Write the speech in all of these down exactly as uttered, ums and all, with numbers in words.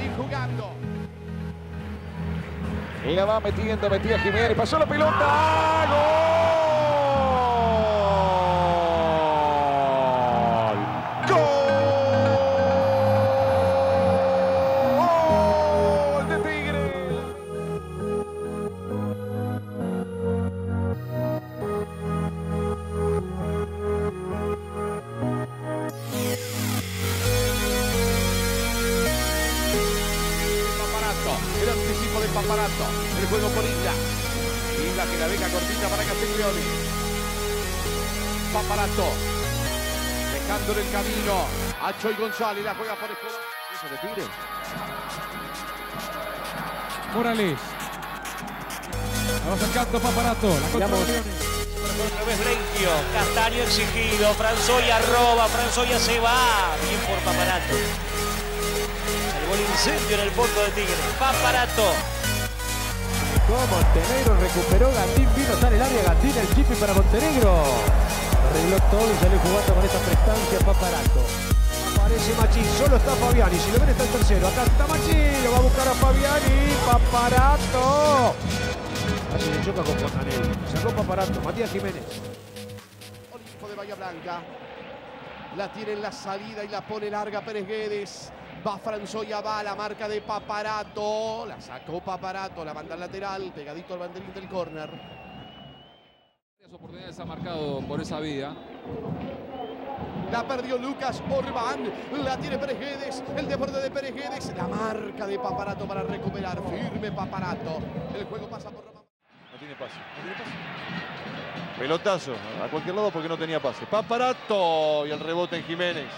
seguir jugando. Y la va metiendo, metía Jiménez, pasó la pelota. ¡Gol! ¡Gol de Tigre! El anticipo de Paparato, el juego por Isla. Isla que la deja cortita para Castiglioni. Paparato, dejándole el camino a Choy González, la juega por el juego. Eso de Tigre. Morales. La va sacando Paparato, la contra Leones. Otra vez Lenkio, Castaño exigido, Franzoya roba, Franzoya se va. Bien por Paparato. El incendio en el fondo de Tigre. Paparato. Como Montenegro recuperó Gandín, vino hasta en el área Gandín, el chipi para Montenegro. Arregló todo y salió jugando con esta prestancia Paparato. Aparece Machín, solo está Fabiani, si lo ven está el tercero. Acá está Machín, lo va a buscar a Fabiani. Paparato. Así le choca con Fontanelli. Sacó Paparato, Matías Jiménez. Olimpo de Bahía Blanca. La tiene en la salida y la pone larga Pérez Guedes. Va Franzoya, va a la marca de Paparato. La sacó Paparato, la manda al lateral, pegadito al banderín del córner. Las oportunidades ha marcado por esa vía. La perdió Lucas Orbán. La tiene Pérez Guedes. El desborde de Pérez Guedes. La marca de Paparato para recuperar. Firme Paparato. El juego pasa por Román. No tiene pase. No tiene pase. Pelotazo a cualquier lado porque no tenía pase. Paparato y el rebote en Jiménez.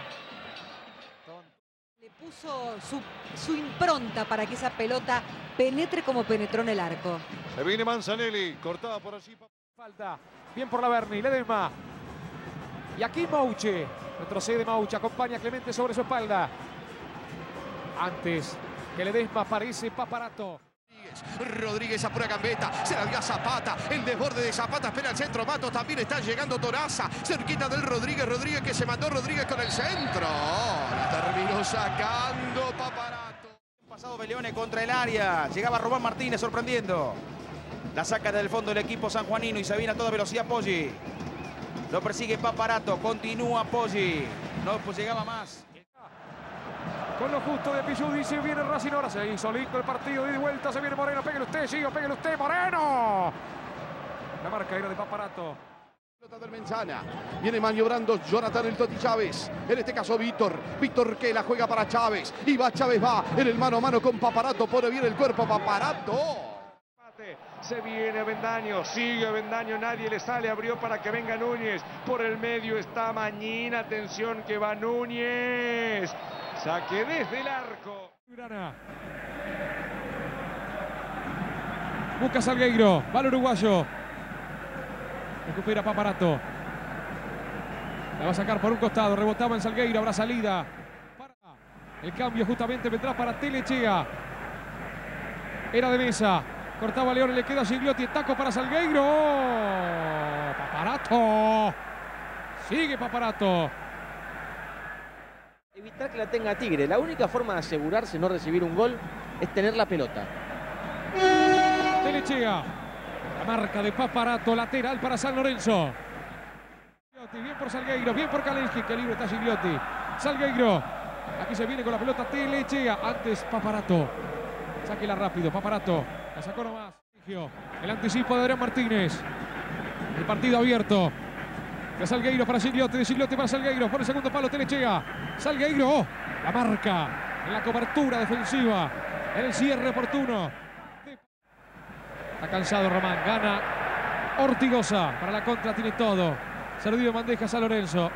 Le puso su, su impronta para que esa pelota penetre como penetró en el arco. Se viene Manzanelli, cortada por allí. Falta, bien por la Berni, Ledesma. Y aquí Mouche, retrocede Mouche, acompaña a Clemente sobre su espalda. Antes que Ledesma aparece Paparato. Rodríguez apura gambeta, se la dio a Zapata, el desborde de Zapata, espera el centro, Mato, también está llegando Toraza, cerquita del Rodríguez, Rodríguez que se mandó Rodríguez con el centro, la terminó sacando Paparato. Pasado Beleone contra el área, llegaba Román Martínez sorprendiendo, la saca del fondo el equipo sanjuanino y se viene a toda velocidad Poggi, lo persigue Paparato, continúa Poggi, no pues llegaba más. Con lo justo de Pichu, dice, viene Racing, ahora se hizo lindo el partido, de vuelta, se viene Moreno, pégale usted, siga, pégale usted, Moreno. La marca era de Paparato. Pelota del Menzana, viene maniobrando Jonathan el Toti Chávez, en este caso Víctor, Víctor que la juega para Chávez, y va Chávez, va en el mano a mano con Paparato, pone bien el cuerpo Paparato. Se viene Avendaño, sigue Avendaño, nadie le sale, abrió para que venga Núñez, por el medio está Mañín, atención que va Núñez. Saque desde el arco. Busca Salgueiro. Va el uruguayo. Recupera Paparato. La va a sacar por un costado. Rebotaba en Salgueiro. Habrá salida. Para. El cambio justamente vendrá para Telechea. Era de mesa. Cortaba León y le queda a Gigliotti. Taco para Salgueiro. Paparato. Sigue Paparato. Evitar que la tenga Tigre. La única forma de asegurarse no recibir un gol es tener la pelota. Telechea. La marca de Paparato. Lateral para San Lorenzo. Bien por Salgueiro. Bien por Kalensky. Que libre está Gigliotti. Salgueiro. Aquí se viene con la pelota Telechea. Antes Paparato. Sáquela rápido. Paparato. La sacó nomás. El anticipo de Adrián Martínez. El partido abierto. De Salgueiro para Gigliotti, de Gigliotti para Salgueiro, por el segundo palo Telechea. Salgueiro, oh, la marca en la cobertura defensiva, en el cierre oportuno. Está cansado Román, gana Ortigosa, para la contra tiene todo. Servido de bandeja San Lorenzo.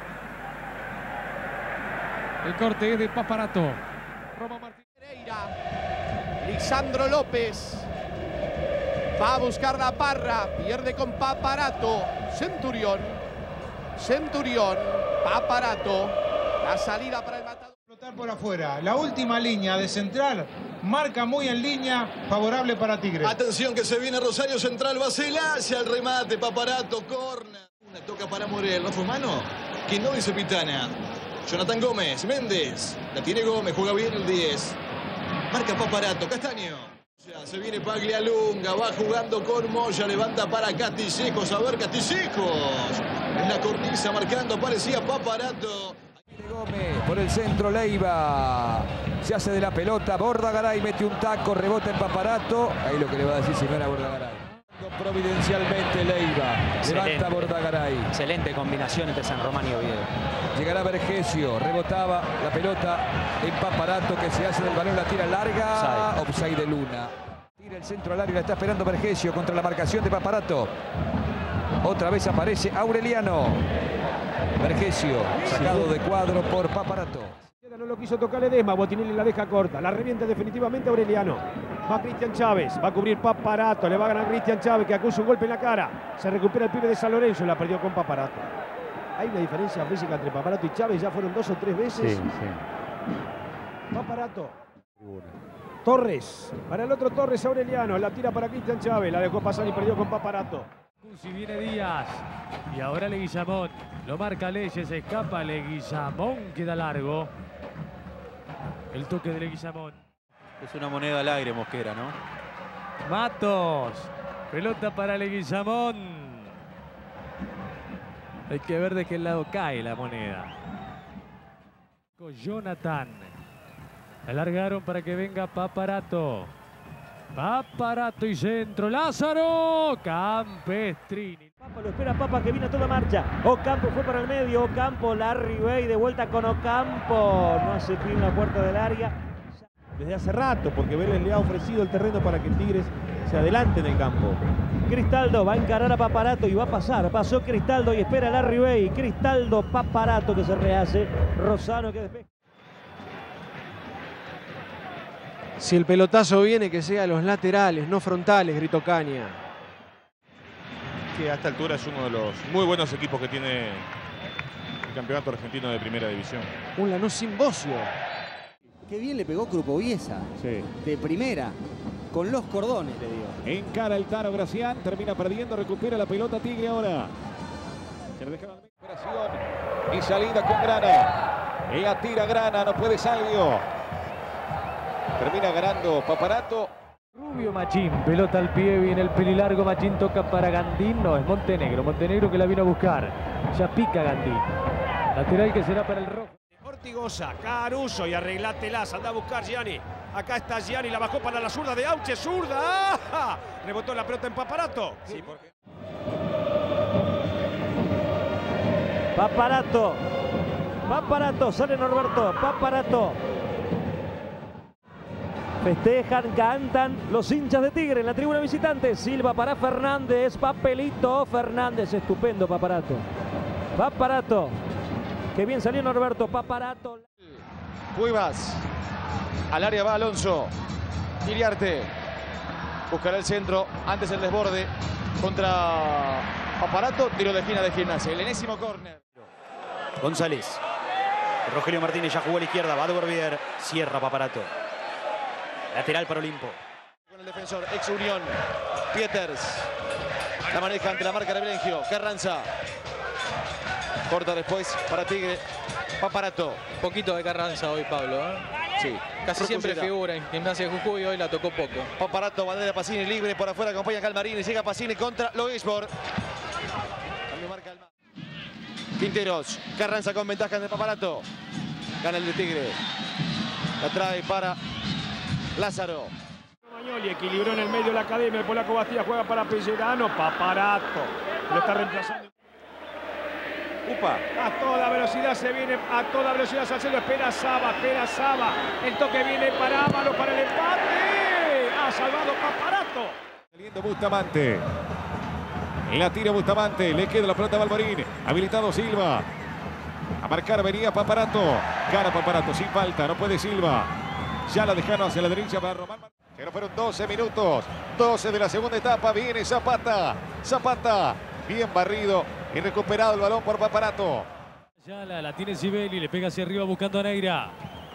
El corte es de Paparato. Román Martínez. Lisandro López. Va a buscar la Parra, pierde con Paparato. Centurión. Centurión, Paparato, la salida para el matador. Flotar por afuera, la última línea de central, marca muy en línea, favorable para Tigre. Atención que se viene Rosario Central, Basela hacia el remate, Paparato, corner. Una toca para Morel, ¿no fue mano? Que no dice Pitana. Jonathan Gómez, Méndez, la tiene Gómez, juega bien el diez. Marca Paparato, Castaño. Ya se viene Paglialunga, va jugando con Moya, levanta para Castillejos. A ver, Castillejos. En la cornisa marcando, aparecía Paparato. Gómez por el centro, Leiva. Se hace de la pelota, Bordagaray mete un taco, rebota en Paparato. Ahí lo que le va a decir si no era Bordagaray. Providencialmente Leiva, levanta Bordagaray. Excelente combinación entre San Román y Oviedo. Llegará Vergesio, rebotaba la pelota en Paparato que se hace del balón, la tira larga. Offside de Luna. Tira el centro al área, la está esperando Vergesio contra la marcación de Paparato. Otra vez aparece Aureliano. Vergesio, sacado de cuadro por Paparato. No lo quiso tocar Ledesma, Botinelli la deja corta, la revienta definitivamente Aureliano. Va Cristian Chávez, va a cubrir Paparato, le va a ganar Cristian Chávez que acusa un golpe en la cara. Se recupera el pibe de San Lorenzo, la perdió con Paparato. Hay una diferencia física entre Paparato y Chávez, ya fueron dos o tres veces. Sí, sí. Paparato. Torres, para el otro Torres, Aureliano, la tira para Cristian Chávez, la dejó pasar y perdió con Paparato. Si viene Díaz y ahora Leguizamón, lo marca Leyes, escapa Leguizamón, queda largo. El toque de Leguizamón. Es una moneda al aire, Mosquera, ¿no? Matos, pelota para Leguizamón. Hay que ver de qué lado cae la moneda. Jonathan. Alargaron para que venga Paparato. Paparato y centro. Lázaro. Campestrini. Papa lo espera Papa que viene a toda marcha. Ocampo fue para el medio. Ocampo, Larry Bay de vuelta con Ocampo. No hace pie en la puerta del área. Desde hace rato, porque Vélez le ha ofrecido el terreno para que Tigres se adelante en el campo. Cristaldo va a encarar a Paparato y va a pasar. Pasó Cristaldo y espera a Larry Bay. Cristaldo, Paparato que se rehace. Rosano que despeja. Si el pelotazo viene, que sea a los laterales, no frontales, gritó Caña. Que a esta altura es uno de los muy buenos equipos que tiene el campeonato argentino de primera división. Un Lanús sin Bocio. Qué bien le pegó Krupoviesa. Sí. De primera. Con los cordones, le dio. Encara el Tano Gracián, termina perdiendo, recupera la pelota Tigre ahora. Se le deja la recuperación y salida con Grana. Y la tira Grana, no puede Salvio. Termina ganando Paparato. Rubio Machín, pelota al pie, viene el pelilargo, Machín toca para Gandín, no, es Montenegro, Montenegro que la vino a buscar. Ya pica Gandín. Lateral que será para el rojo. Ortigosa, Caruso y arreglatelas, anda a buscar Gianni. Acá está Gianni, la bajó para la zurda de Auche, zurda. ¡Ah! Rebotó la pelota en Paparato. Sí, porque... Paparato. Paparato, sale Norberto, Paparato. Festejan, cantan los hinchas de Tigre en la tribuna visitante. Silva para Fernández, papelito, Fernández, estupendo Paparato. Paparato, que bien salió Norberto, Paparato. Cuevas, al área va Alonso, Iriarte, buscará el centro, antes el desborde contra Paparato, tiro de esquina de Gimnasia, el enésimo córner. González, Rogelio Martínez ya jugó a la izquierda, va a devolver, cierra Paparato. Lateral para Olimpo. Con el defensor, ex Unión, Pieters. La maneja ante la marca de Belengio. Carranza. Corta después para Tigre. Paparato. Un poquito de Carranza hoy, Pablo. ¿eh? Sí. Casi siempre figura en Gimnasia de Jujuy, hoy la tocó poco. Paparato, bandera Pacini libre. Por afuera acompaña Calmarini. Llega Pacini contra Loisborg. También marca el... Quinteros. Carranza con ventaja de Paparato. Gana el de Tigre. La trae para... Lázaro. Magnoli equilibró en el medio de la academia. El polaco Bastía juega para Pellerano. Paparato. Lo está reemplazando. Upa. A toda velocidad se viene. A toda velocidad Salcedo. Espera Saba. Espera Saba. El toque viene para Ámalo para el empate. Ha salvado Paparato. Saliendo Bustamante. La tira Bustamante. Le queda la pelota a Balmarín. Habilitado Silva. A marcar venía Paparato. Gana Paparato sin falta. No puede Silva. Ya la dejaron hacia la derecha para Román. Que no fueron doce minutos. doce de la segunda etapa. Viene Zapata. Zapata. Bien barrido y recuperado el balón por Paparato. Ya la, la tiene Sibeli. Le pega hacia arriba buscando a Neira.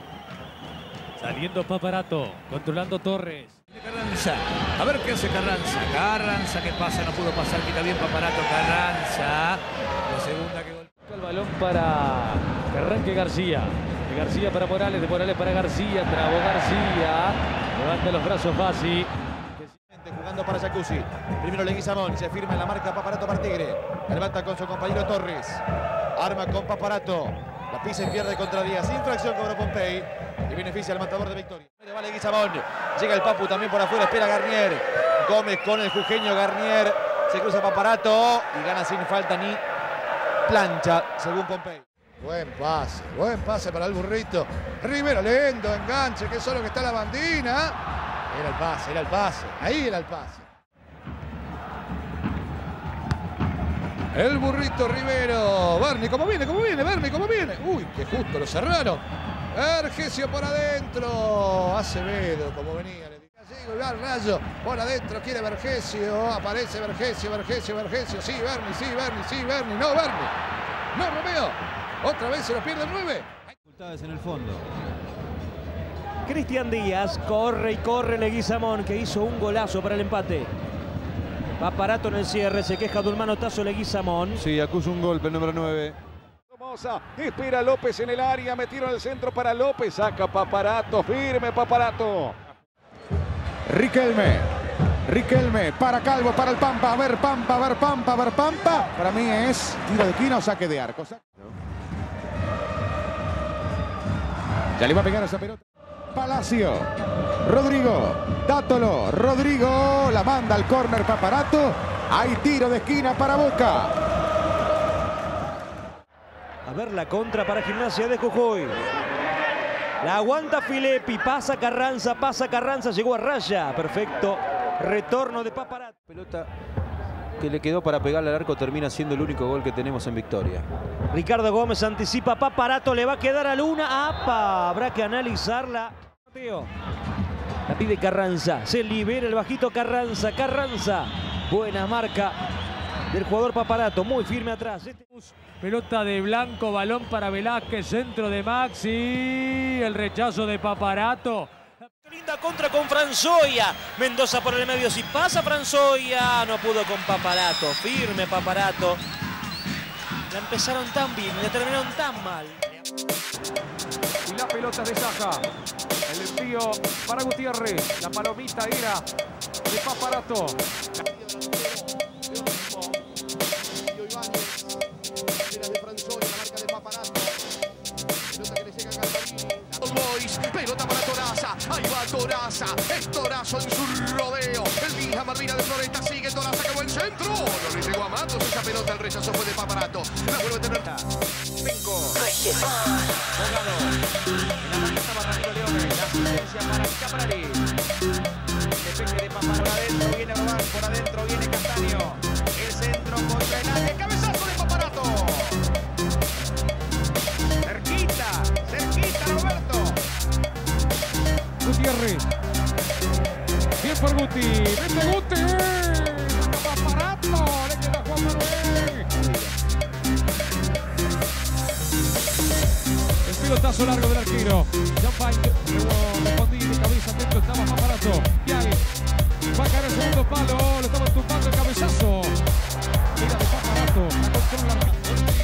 Saliendo Paparato. Controlando Torres. Carranza. A ver qué hace Carranza. Carranza que pasa. No pudo pasar. Quita bien Paparato. Carranza. La segunda que golpea. El balón para que arranque García. De García para Morales, de Morales para García, trabó García. Levanta los brazos Bassi. Jugando para Jacuzzi. Primero Leguizamón. Se firma en la marca Paparato para Tigre. Levanta con su compañero Torres. Arma con Paparato. La pisa y pierde contra Díaz. Infracción cobró Pompey. Y beneficia al matador de Victoria. Va Leguizamón. Llega el Papu también por afuera. Espera Garnier. Gómez con el jujeño Garnier. Se cruza Paparato. Y gana sin falta ni plancha, según Pompey. Buen pase. Buen pase para el burrito. Rivero lento. Enganche. Que solo que está la bandina. Era el pase, era el pase. Ahí era el pase. El burrito Rivero. Berni, ¿cómo viene? ¿Cómo viene? Berni, ¿cómo viene? Uy, qué justo, lo cerraron. Vergesio por adentro. Acevedo, como venía. Le dije así, el rayo. Por adentro quiere Vergesio. Aparece Vergesio, Vergesio, Vergesio. Sí, Berni, sí, Berni, sí, Berni. No, Berni. No, Romeo. Otra vez se lo pierde el nueve. Hay dificultades en el fondo. Cristian Díaz corre y corre Leguizamón, que hizo un golazo para el empate. Paparato en el cierre, se queja de un manotazo Leguizamón. Sí, acusa un golpe el número nueve. Somoza, espera López en el área, metieron el centro para López, saca Paparato, firme Paparato. Riquelme, Riquelme, para Calvo, para el Pampa, a ver Pampa, a ver Pampa, a ver Pampa. Para mí es tiro de esquina o saque de arco. Ya le va a pegar esa pelota. Palacio, Rodrigo, Dátolo, Rodrigo, la manda al córner Paparato. Hay tiro de esquina para Boca. A ver la contra para Gimnasia de Jujuy. La aguanta Filippi, pasa Carranza, pasa Carranza, llegó a raya. Perfecto, retorno de Paparato. Pelota que le quedó para pegarle al arco termina siendo el único gol que tenemos en Victoria. Ricardo Gómez anticipa, Paparato le va a quedar a Luna. ¡Apa! Habrá que analizarla. La pide Carranza, se libera el bajito Carranza, Carranza. Buena marca del jugador Paparato, muy firme atrás. Pelota de Blanco, balón para Velázquez, centro de Maxi. El rechazo de Paparato. Linda contra con Franzoia. Mendoza por el medio, si pasa Franzoia. No pudo con Paparato, firme Paparato. La empezaron tan bien, la terminaron tan mal. Y la pelota de Saja. El envío para Gutiérrez. La palomita era de Paparato. Pelota para Toraza, ahí va Toraza, es Torazo en su rodeo, el Vija Malvina de Floresta sigue Toraza, que buen centro, no le llegó a Matos esa pelota, el rechazo fue de Paparato, la vuelve a tener Benco, Bogado, en la manita para Ramiro Leone, la asistencia para Caprari, depende de Paparato, por adentro viene Román, por adentro viene Castaño, el centro contra el área, cabezazo de Paparato, cerquita, cerquita Roberto. Gutiérrez. Bien por Guti. Vete Guti. Paparato. Le queda Juan Manuel. El pelotazo largo del arquero. Champagne. Respondí de cabeza. Dentro estaba Paparato. Y ahí. Va a caer el segundo palo. Lo estaba tumbando el cabezazo. Mira de Paparato. La controla.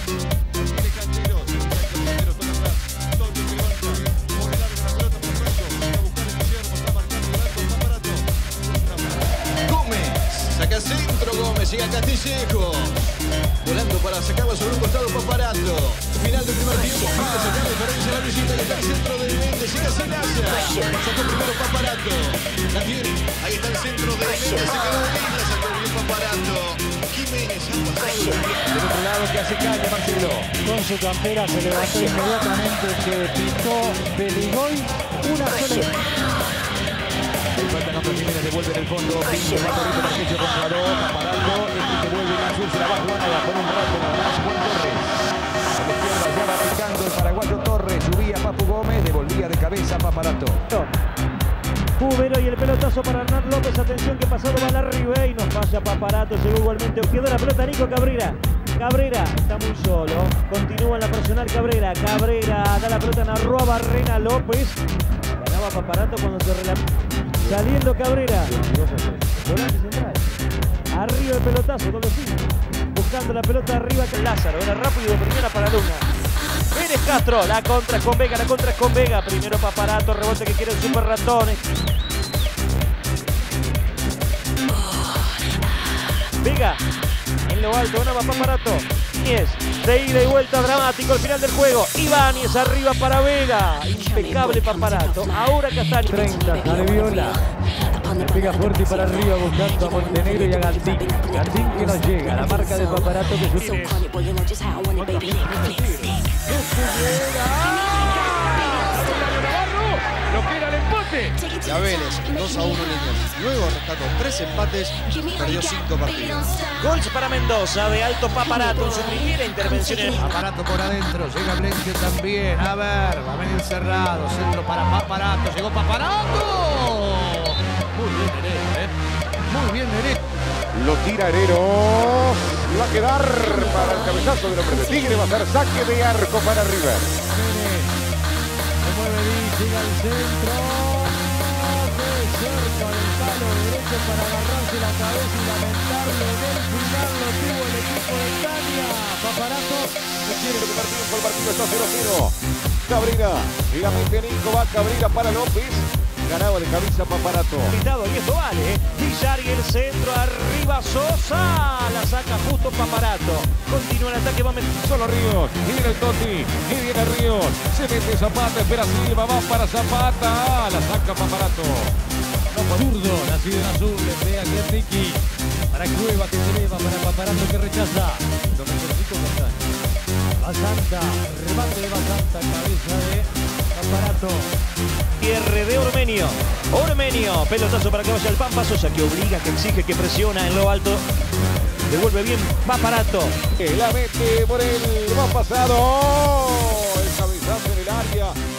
Saca centro Gómez, llega Castillejo. Volando para sacarlo sobre un costado Paparato. Final del primer tiempo, para sacar diferencia la visita. Y está el centro de Méndez, llega Celaya. Sacó primero Paparato. La tiene, ahí está el centro de Méndez, se quedó bien, la sacó bien Paparato. Jiménez, del otro lado que hace calle Marcelo. Con su campera se levantó inmediatamente, que picó Beligoy. Una sola. El falta contra Jiménez, devuelve en el fondo. Pinto, Matorito, Marquillo contra dos. Paparato, este que vuelve en azul, se la va a jugar a por un rato nada más. Juan Torres. A la izquierda ya va picando el paraguayo Torres. Subía Papu Gómez, devolvía de cabeza Paparato. Cubero y el pelotazo para Hernán López. Atención que pasado va la arriba y nos falla Paparato. Llegó igualmente. Quedó la pelota Nico Cabrera. Cabrera está muy solo. Continúa en la personal Cabrera. Cabrera da la pelota en arroba Barrena López. Ganaba Paparato cuando se relató. Saliendo Cabrera. Volante central. Arriba el pelotazo, doble cinco. Buscando la pelota arriba. Lázaro. Era rápido de primera para Luna. Pérez Castro. La contra es con Vega. La contra es con Vega. Primero Paparato. Rebote que quiere el Super Ratones. Vega en lo alto, ganaba Paparato. Ibáñez, de ida y vuelta dramático al final del juego. Ibáñez arriba para Vega. Impecable Paparato. Ahora Castaño. treinta, sale Viola. Pega fuerte y para arriba buscando a Montenegro y a Gandín. Gandín que nos llega. La marca de Paparato que sube. Lo que era el empate. Y a Vélez, dos a uno líneas. Luego rescató tres empates, perdió cinco partidos. Gol para Mendoza de Alto Paparato en su primera intervención en... Paparato por adentro, llega Blenque también. A ver, va a venir cerrado. Centro para Paparato. Llegó Paparato. Muy bien Herero, ¿eh? Muy bien Herero. Lo tira Herero. Y va a quedar para el cabezazo del hombre de Tigre. Va a ser saque de arco para River. Llega al centro, muy cerca del palo derecho para agarrarse la cabeza y lamentarlo. En el final lo tuvo el equipo de Italia. Paparato se quiere recuperar tiempo, el partido está cero cero. Cabrera, y la mete Nico, va Cabrera para López. Ganaba de cabeza Paparato. Y esto vale, ¿eh? Villar y el centro, arriba Sosa. La saca justo Paparato. Continúa el ataque, va a meter. Solo Ríos, y viene el Toti, y viene Ríos. Se mete Zapata, espera Silva, va para Zapata. La saca Paparato. Zurdo, nacido en azul, le pega aquí a Ricky. Para Cueva que se eleva, para Paparato que rechaza. Lo mejorcito Castaño. Basanta, remate de Basanta, cabeza de Paparato. Cierre de Ormenio. Ormenio, pelotazo para que vaya el Pampa. Sosa que obliga, que exige, que presiona en lo alto. Devuelve bien Paparato. La mete por el va pasado. El cabezazo en el área.